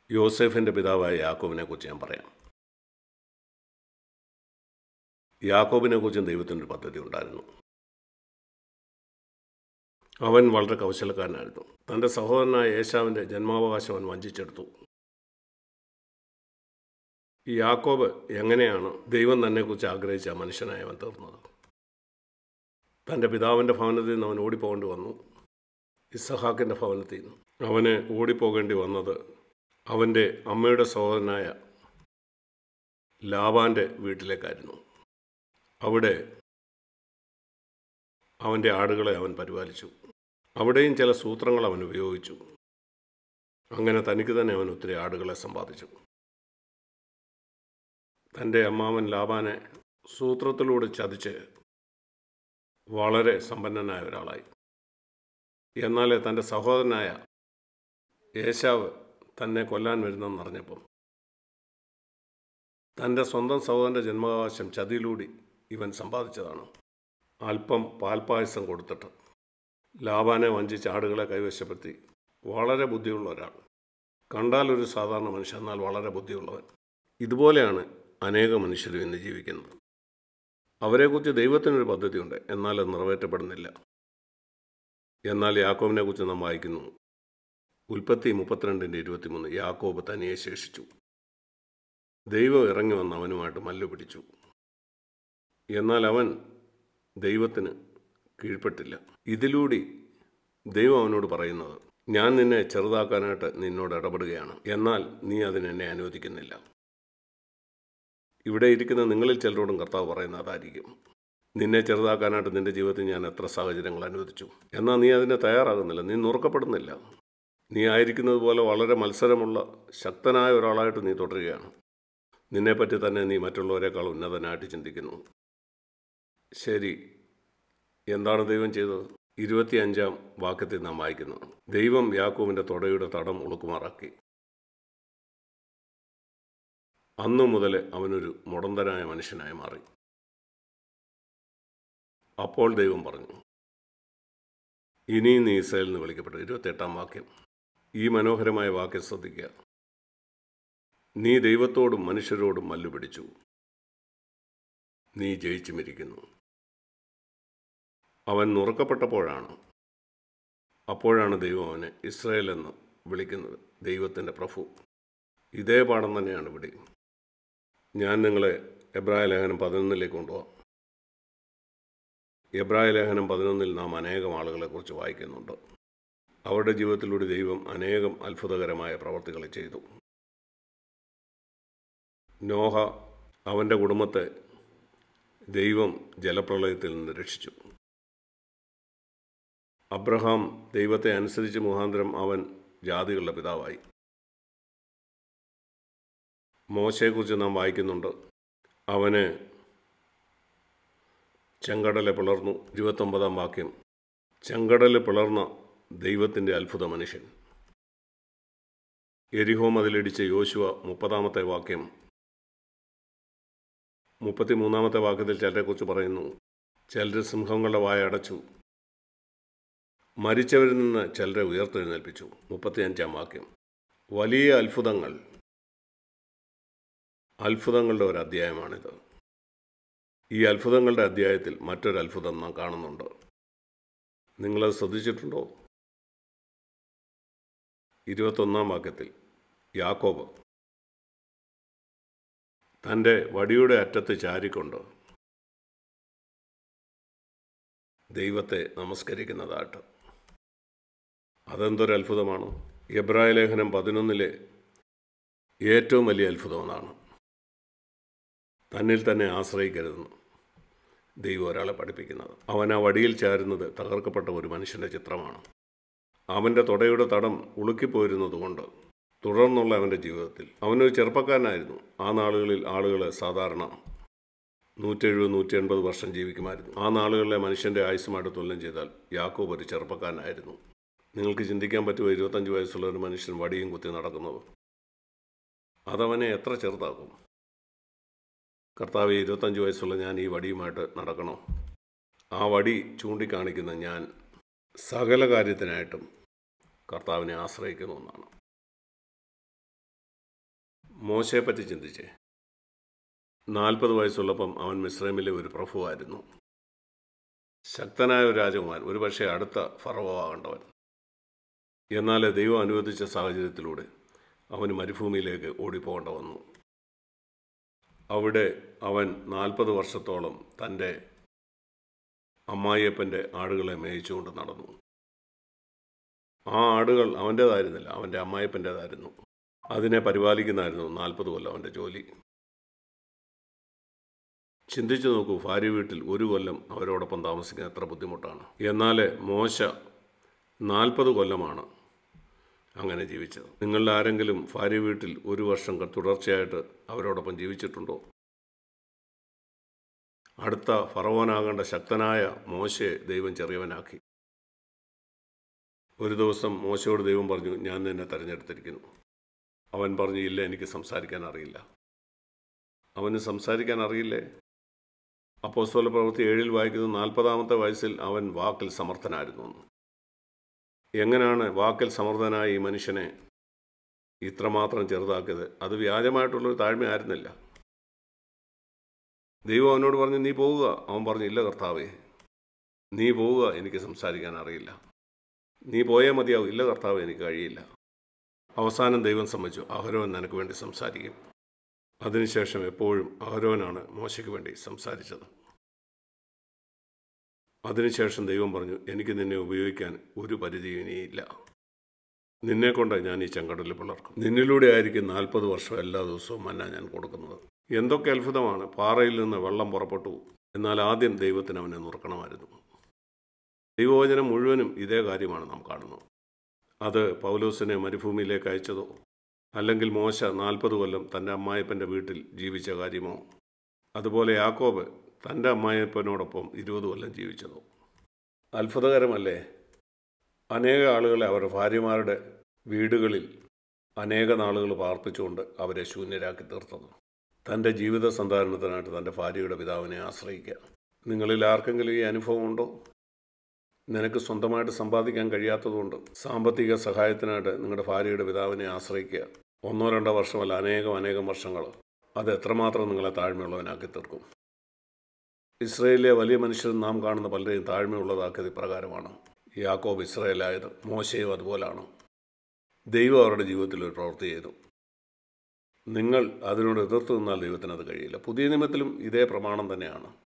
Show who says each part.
Speaker 1: യോസേഫിൻ്റെ പിതാവായ യാക്കോബിനെക്കുറിച്ച് ഞാൻ പറയാം. യാക്കോബിനെക്കുറിച്ചും ദൈവത്തിനൊരു പദ്ധതി ഉണ്ടായിരുന്നു. അവൻ വളരെ കൗശലക്കാരനായിരുന്നു. തൻ്റെ സഹോദരനായ ഏശാവിൻ്റെ ജന്മാവകാശം അവൻ വഞ്ചിച്ചെടുത്തു. ഈ യാക്കോബ് എങ്ങനെയാണ് ദൈവം തന്നെക്കുറിച്ച് ആഗ്രഹിച്ച മനുഷ്യനായി അവൻ തീർന്നത്? തൻ്റെ പിതാവിൻ്റെ ഭവനത്തിൽ നിന്ന് അവൻ ഓടിപ്പോകേണ്ടി വന്നു. ഇസഹാക്കിൻ്റെ ഭവനത്തിൽ നിന്ന് അവന് ഓടിപ്പോകേണ്ടി വന്നത് അവൻ്റെ അമ്മയുടെ സഹോദരനായ ലാബാൻ്റെ വീട്ടിലേക്കായിരുന്നു. അവിടെ അവൻ്റെ ആടുകളെ അവൻ പരിപാലിച്ചു. അവിടെയും ചില സൂത്രങ്ങൾ അവൻ ഉപയോഗിച്ചു. അങ്ങനെ തനിക്ക് തന്നെ അവൻ ഒത്തിരി ആടുകളെ സമ്പാദിച്ചു. തൻ്റെ അമ്മാവൻ ലാബാനെ സൂത്രത്തിലൂടെ ചതിച്ച് വളരെ സമ്പന്നനായ ഒരാളായി. എന്നാൽ തൻ്റെ സഹോദരനായ ഏശാവ് തന്നെ കൊല്ലാൻ വരുന്നെന്നറിഞ്ഞപ്പം തൻ്റെ സ്വന്തം സഹോദരൻ്റെ ജന്മാവകാശം ചതിയിലൂടെ ഇവൻ സമ്പാദിച്ചതാണ്. അല്പം പാൽപ്പായസം കൊടുത്തിട്ട് ലാബാനെ വഞ്ചിച്ച് ആടുകളെ കൈവശപ്പെടുത്തി. വളരെ ബുദ്ധിയുള്ള ഒരാൾ, കണ്ടാൽ ഒരു സാധാരണ മനുഷ്യൻ, എന്നാൽ വളരെ ബുദ്ധിയുള്ളവൻ. ഇതുപോലെയാണ് അനേക മനുഷ്യരും ഇന്ന് ജീവിക്കുന്നത്. അവരെക്കുറിച്ച് ദൈവത്തിനൊരു പദ്ധതിയുണ്ട്, എന്നാൽ അത് നിറവേറ്റപ്പെടുന്നില്ല. എന്നാൽ യാക്കോബിനെക്കുറിച്ച് നാം വായിക്കുന്നു. ഉൽപ്പത്തി 32:23. യാക്കോബ് തനിയെ ശേഷിച്ചു. ദൈവം ഇറങ്ങി വന്ന് അവനുമായിട്ട് മല്ലു പിടിച്ചു. എന്നാൽ അവൻ ദൈവത്തിന് കീഴ്പ്പെട്ടില്ല. ഇതിലൂടെ ദൈവം അവനോട് പറയുന്നത്, ഞാൻ നിന്നെ ചെറുതാക്കാനായിട്ട് നിന്നോട് ഇടപെടുകയാണ്, എന്നാൽ നീ അതിനെന്നെ അനുവദിക്കുന്നില്ല. ഇവിടെ ഇരിക്കുന്ന നിങ്ങളിൽ ചിലരോടും കർത്താവ് പറയുന്ന അതായിരിക്കും. നിന്നെ ചെറുതാക്കാനായിട്ട് നിൻ്റെ ജീവിതത്തിൽ ഞാൻ എത്ര സാഹചര്യങ്ങൾ അനുവദിച്ചു, എന്നാൽ നീ അതിന് തയ്യാറാകുന്നില്ല, നീ നുറുക്കപ്പെടുന്നില്ല. നീ ആയിരിക്കുന്നത് പോലെ വളരെ മത്സരമുള്ള ശക്തനായ ഒരാളായിട്ട് നീ തുടരുകയാണ്. നിന്നെപ്പറ്റി തന്നെ നീ മറ്റുള്ളവരെക്കാൾ ഉന്നതനായിട്ട് ചിന്തിക്കുന്നു. ശരി, എന്താണ് ദൈവം ചെയ്തത്? 25-ാം വാക്യത്തിൽ നാം വായിക്കുന്നു, ദൈവം യാക്കോബിൻ്റെ തൊടയുടെ തടം ഉളുക്കുമാറാക്കി. അന്നു മുതൽ അവനൊരു മുടന്തനായ മനുഷ്യനായി മാറി. അപ്പോൾ ദൈവം പറഞ്ഞു, ഇനിയും നീ ഇസ്രായേൽ എന്ന് വിളിക്കപ്പെട്ടു. 28-ാം വാക്യം. ഈ മനോഹരമായ വാക്യം ശ്രദ്ധിക്കുക. നീ ദൈവത്തോടും മനുഷ്യരോടും മല്ലുപിടിച്ചു, നീ ജയിച്ചുമിരിക്കുന്നു. അവൻ അപ്പോഴാണ് ദൈവം അവനെ ഇസ്രായേൽ എന്ന് വിളിക്കുന്നത്, ദൈവത്തിൻ്റെ പ്രഭു. ഇതേ പാഠം തന്നെയാണ് ഇവിടെ. ഞാൻ നിങ്ങളെ എബ്രായ ലേഖനം 11 കൊണ്ടുപോകാം. എബ്രായ ലേഖനം 11 നാം അനേകം ആളുകളെക്കുറിച്ച് വായിക്കുന്നുണ്ട്. അവരുടെ ജീവിതത്തിലൂടെ ദൈവം അനേകം അത്ഭുതകരമായ പ്രവർത്തികൾ ചെയ്തു. നോഹ, അവൻ്റെ കുടുംബത്തെ ദൈവം ജലപ്രളയത്തിൽ നിന്ന് രക്ഷിച്ചു. അബ്രഹാം ദൈവത്തെ അനുസരിച്ച് മുഖാന്തരം അവൻ ജാതികളുടെ പിതാവായി. മോശയെക്കുറിച്ച് നാം വായിക്കുന്നുണ്ട്. അവന് ചെങ്കടല് പിളർന്നു. 29-ാം വാക്യം. ചെങ്കടല് പിളർന്ന ദൈവത്തിൻ്റെ അത്ഭുത മനുഷ്യൻ. എരിഹോ മതിലിടിച്ച യോശുവ. 30-ാമത്തെ വാക്യം. 33-ാമത്തെ വാക്യത്തിൽ ചിലരെക്കുറിച്ച് പറയുന്നു, ചിലർ സിംഹങ്ങളുടെ വായ അടച്ചു, മരിച്ചവരിൽ നിന്ന് ചിലരെ ഉയർത്തെഴുന്നേൽപ്പിച്ചു. 35-ാം വാക്യം. വലിയ അത്ഭുതങ്ങളുടെ ഒരു അധ്യായമാണിത്. ഈ അത്ഭുതങ്ങളുടെ അധ്യായത്തിൽ മറ്റൊരു അത്ഭുതം നാം കാണുന്നുണ്ട്. നിങ്ങളത് ശ്രദ്ധിച്ചിട്ടുണ്ടോ? 21-ാം വാക്യത്തിൽ യാക്കോബ് തൻ്റെ വടിയുടെ അറ്റത്ത് ചാരിക്കൊണ്ട് ദൈവത്തെ നമസ്കരിക്കുന്നതായിട്ട്. അതെന്തൊരു അത്ഭുതമാണ്! എബ്രായ ലേഖനം 11 ഏറ്റവും വലിയ അത്ഭുതമെന്നാണ്. തന്നിൽ തന്നെ ആശ്രയിക്കരുതെന്ന് ദൈവം ഒരാളെ പഠിപ്പിക്കുന്നത്. അവൻ ആ വടിയിൽ ചാരുന്നത് തകർക്കപ്പെട്ട ഒരു മനുഷ്യൻ്റെ ചിത്രമാണ്. അവൻ്റെ തൊടയുടെ തടം ഉളുക്കിപ്പോയിരുന്നതുകൊണ്ട് തുടർന്നുള്ള അവൻ്റെ ജീവിതത്തിൽ അവനൊരു ചെറുപ്പക്കാരനായിരുന്നു. ആ നാളുകളിൽ ആളുകൾ സാധാരണ 170-180 വർഷം ജീവിക്കുമായിരുന്നു. ആ നാളുകളിലെ മനുഷ്യൻ്റെ ആയുസ്സുമായിട്ട് തുലനം ചെയ്താൽ യാക്കോബ് ഒരു ചെറുപ്പക്കാരനായിരുന്നു. നിങ്ങൾക്ക് ചിന്തിക്കാൻ പറ്റുമോ 25 വയസ്സുള്ള ഒരു മനുഷ്യൻ വടിയും കുത്തി നടക്കുന്നത്? അതവനെ എത്ര ചെറുതാക്കും? കർത്താവ്, 25 വയസ്സുള്ള ഞാൻ ഈ വടിയുമായിട്ട് നടക്കണോ? ആ വടി ചൂണ്ടിക്കാണിക്കുന്ന ഞാൻ സകല കാര്യത്തിനായിട്ടും കർത്താവിനെ ആശ്രയിക്കുന്ന ഒന്നാണ്. മോശയെപ്പറ്റി ചിന്തിച്ചേ. 40 വയസ്സുള്ളപ്പം അവൻ മിസ്രൈമിലെ ഒരു പ്രഭുവായിരുന്നു. ശക്തനായ ഒരു രാജകുമാരൻ, ഒരുപക്ഷെ അടുത്ത ഫറവോ ആകേണ്ടവൻ. എന്നാൽ ദൈവം അനുവദിച്ച സാഹചര്യത്തിലൂടെ അവന് മരുഭൂമിയിലേക്ക് ഓടിപ്പോകേണ്ട വന്നു. അവിടെ അവൻ 40 വർഷത്തോളം തൻ്റെ അമ്മായിയപ്പൻ്റെ ആടുകളെ മേയിച്ചുകൊണ്ട് നടന്നു. ആ ആടുകൾ അവൻ്റേതായിരുന്നില്ല, അവൻ്റെ അമ്മായിയപ്പൻ്റേതായിരുന്നു. അതിനെ പരിപാലിക്കുന്നതായിരുന്നു 40 കൊല്ലം അവൻ്റെ ജോലി. ചിന്തിച്ചു നോക്കൂ, ഭാര്യ വീട്ടിൽ 1 കൊല്ലം അവരോടൊപ്പം താമസിക്കാൻ എത്ര ബുദ്ധിമുട്ടാണ്. എന്നാൽ മോശ 40 കൊല്ലമാണ് അങ്ങനെ ജീവിച്ചത്. നിങ്ങളുടെ ആരെങ്കിലും ഭാര്യ വീട്ടിൽ 1 വർഷം തുടർച്ചയായിട്ട് അവരോടൊപ്പം ജീവിച്ചിട്ടുണ്ടോ? അടുത്ത ഫറവോനാകേണ്ട ശക്തനായ മോശയെ ദൈവം ചെറിയവനാക്കി. ഒരു ദിവസം മോശയോട് ദൈവം പറഞ്ഞു, ഞാൻ നിന്നെ തിരഞ്ഞെടുത്തിരിക്കുന്നു. അവൻ പറഞ്ഞു, ഇല്ല, എനിക്ക് സംസാരിക്കാൻ അറിയില്ല. അവന് സംസാരിക്കാൻ അറിയില്ലേ? അപ്പോസ്തല പ്രവൃത്തി 7 വായിക്കുന്നത് 40-ാമത്തെ വയസ്സിൽ അവൻ വാക്കിൽ സമർത്ഥനായിരുന്നു. എങ്ങനെയാണ് വാക്കിൽ സമർത്ഥനായ ഈ മനുഷ്യനെ ഇത്രമാത്രം ചെറുതാക്കിയത്? അത് വ്യാജമായിട്ടുള്ളൊരു താഴ്മയായിരുന്നില്ല. ദൈവം അവനോട് പറഞ്ഞു, നീ പോവുക. അവൻ പറഞ്ഞു, ഇല്ല കർത്താവേ, നീ പോവുക, എനിക്ക് സംസാരിക്കാൻ അറിയില്ല. നീ പോയേ മതിയാവും. ഇല്ല കർത്താവേ, എനിക്ക് കഴിയില്ല. അവസാനം ദൈവം സമ്മതിച്ചു, അഹരോൻ നിനക്ക് വേണ്ടി സംസാരിക്കും. അതിനുശേഷം എപ്പോഴും അഹരോനാണ് മോശയ്ക്ക് വേണ്ടി സംസാരിച്ചത്. അതിനുശേഷം ദൈവം പറഞ്ഞു, എനിക്ക് നിന്നെ ഉപയോഗിക്കാൻ ഒരു പരിധിയും ഇനിയില്ല. നിന്നെക്കൊണ്ട് ഞാൻ ഈ ചെങ്കടലിൽ പിളർക്കും. നിന്നിലൂടെ ആയിരിക്കും 40 വർഷം എല്ലാ ദിവസവും മന്ന ഞാൻ കൊടുക്കുന്നത്. എന്തൊക്കെ അത്ഭുതമാണ്! പാറയിൽ നിന്ന് വെള്ളം പുറപ്പെട്ടു. എന്നാൽ ആദ്യം ദൈവത്തിന് അവനെ നുറുക്കണമായിരുന്നു. ദൈവവചനം മുഴുവനും ഇതേ കാര്യമാണ് നാം കാണുന്നത്. അത് പൗലോസിനെ മരുഭൂമിയിലേക്ക് അയച്ചതോ, അല്ലെങ്കിൽ മോശ 40 കൊല്ലം തൻ്റെ അമ്മായപ്പൻ്റെ വീട്ടിൽ ജീവിച്ച കാര്യമോ, അതുപോലെ യാക്കോബ് തൻ്റെ അമ്മായപ്പനോടൊപ്പം 20 കൊല്ലം ജീവിച്ചതോ. അത്ഭുതകരമല്ലേ? അനേക ആളുകളെ അവരുടെ ഭാര്യമാരുടെ വീടുകളിൽ അനേക നാളുകൾ പാർപ്പിച്ചുകൊണ്ട് അവരെ ശൂന്യരാക്കി തീർത്തത്. തൻ്റെ ജീവിത സന്ധാരണത്തിനായിട്ട് തൻ്റെ ഭാര്യയുടെ പിതാവിനെ ആശ്രയിക്കുക. നിങ്ങളിൽ ആർക്കെങ്കിലും ഈ അനുഭവം ഉണ്ടോ? നിനക്ക് സ്വന്തമായിട്ട് സമ്പാദിക്കാൻ കഴിയാത്തതുകൊണ്ട് സാമ്പത്തിക സഹായത്തിനായിട്ട് നിങ്ങളുടെ ഭാര്യയുടെ പിതാവിനെ ആശ്രയിക്കുക. 1-2 വർഷമല്ല, അനേകം വർഷങ്ങൾ. അത് എത്രമാത്രം നിങ്ങളെ താഴ്മയുള്ളവനാക്കി തീർക്കും. ഇസ്രയേലിലെ വലിയ മനുഷ്യർ നാം കാണുന്ന പലരെയും താഴ്മയുള്ളതാക്കിയത് ഇപ്രകാരമാണ്. യാക്കോബ് ഇസ്രയേലായത്, മോശയും അതുപോലാണ്. ദൈവം അവരുടെ ജീവിതത്തിൽ ഒരു പ്രവൃത്തി ചെയ്തു. നിങ്ങൾ അതിനോട് എതിർത്ത് നിന്നാൽ ദൈവത്തിന് അത് കഴിയില്ല. പുതിയ നിയമത്തിലും ഇതേ പ്രമാണം തന്നെയാണ്.